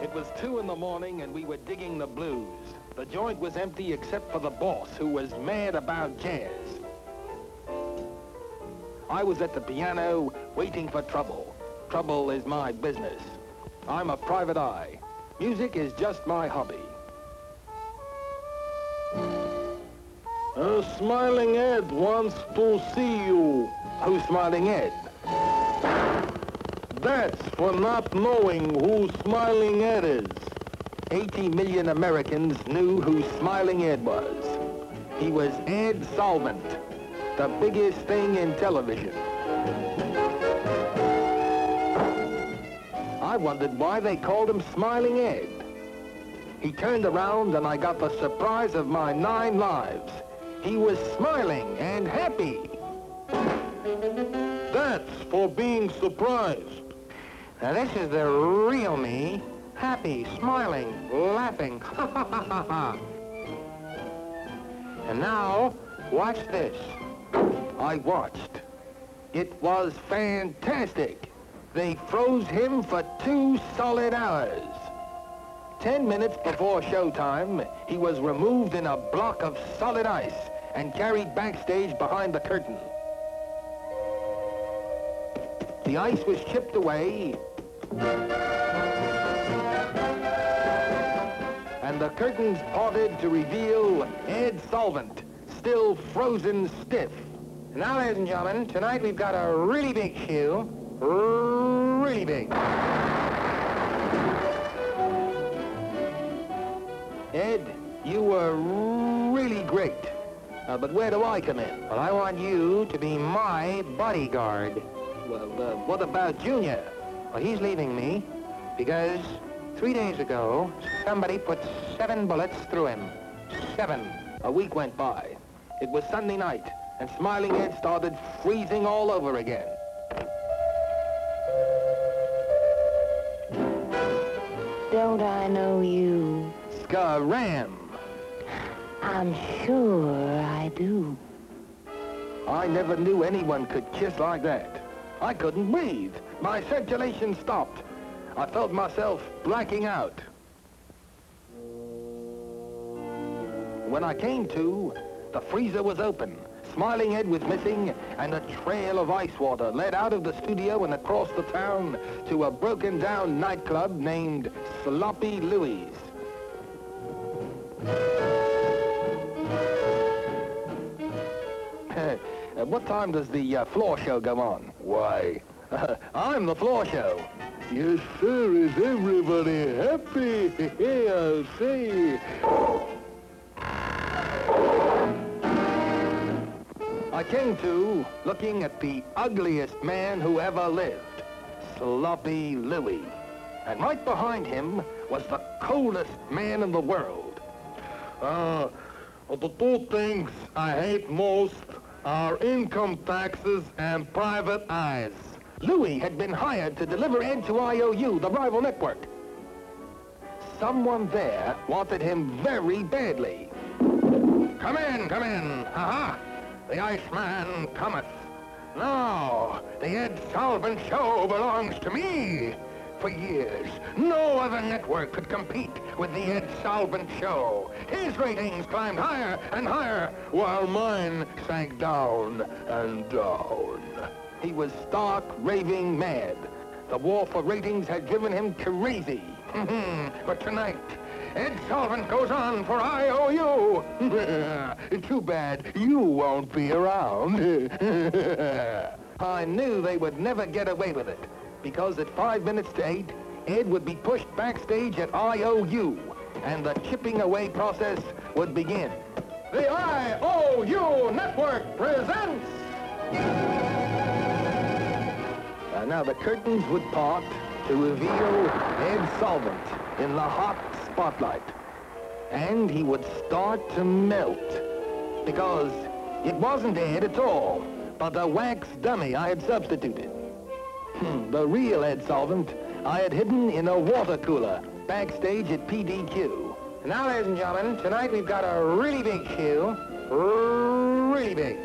It was 2 in the morning and we were digging the blues. The joint was empty except for the boss, who was mad about jazz. I was at the piano waiting for trouble. Trouble is my business. I'm a private eye. Music is just my hobby. Smiling Ed wants to see you. Who's Smiling Ed? That's for not knowing who Smiling Ed is. 80 million Americans knew who Smiling Ed was. He was Ed Solvent, the biggest thing in television. I wondered why they called him Smiling Ed. He turned around and I got the surprise of my 9 lives. He was smiling and happy. That's for being surprised. Now this is the real me. Happy, smiling, laughing. Ha ha ha ha ha. And now, watch this. I watched. It was fantastic. They froze him for 2 solid hours. 10 minutes before showtime, he was removed in a block of solid ice and carried backstage behind the curtain. The ice was chipped away, and the curtains parted to reveal Ed Solvent, still frozen stiff. Now, ladies and gentlemen, tonight we've got a really big shoe. Really big. Ed, you were really great. But where do I come in? Well, I want you to be my bodyguard. Well, what about Junior? Well, he's leaving me because 3 days ago, somebody put 7 bullets through him. 7. A week went by. It was Sunday night, and Smiling Ed started freezing all over again. Don't I know you? Scaram! I'm sure I do. I never knew anyone could kiss like that. I couldn't breathe. My circulation stopped. I felt myself blacking out. When I came to, the freezer was open. Smiling Ed was missing, and a trail of ice water led out of the studio and across the town to a broken-down nightclub named Sloppy Louie's. What time does the floor show go on? Why, I'm the floor show. Yes, sir. Is everybody happy? I see. I came to looking at the ugliest man who ever lived, Sloppy Louie. And right behind him was the coldest man in the world. The 2 things I hate most are income taxes and private eyes. Louie had been hired to deliver Ed to IOU, the rival network. Someone there wanted him very badly. Come in, come in. Ha-ha. The Iceman cometh. Now, the Ed Solvent Show belongs to me. For years, no other network could compete with the Ed Solvent Show. His ratings climbed higher and higher, while mine sank down and down. He was stark, raving mad. The war for ratings had driven him crazy. But tonight, Ed Solvent goes on for IOU. Too bad you won't be around. I knew they would never get away with it, because at 5 minutes to 8, Ed would be pushed backstage at IOU, and the chipping away process would begin. The IOU Network presents... Now the curtains would part to reveal Ed Solvent in the hot spotlight. And he would start to melt, because it wasn't Ed at all, but a wax dummy I had substituted. The real Ed Solvent I had hidden in a water cooler backstage at PDQ. Now, ladies and gentlemen, tonight we've got a really big shoe. Really big.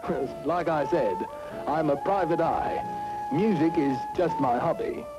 Like I said, I'm a private eye. Music is just my hobby.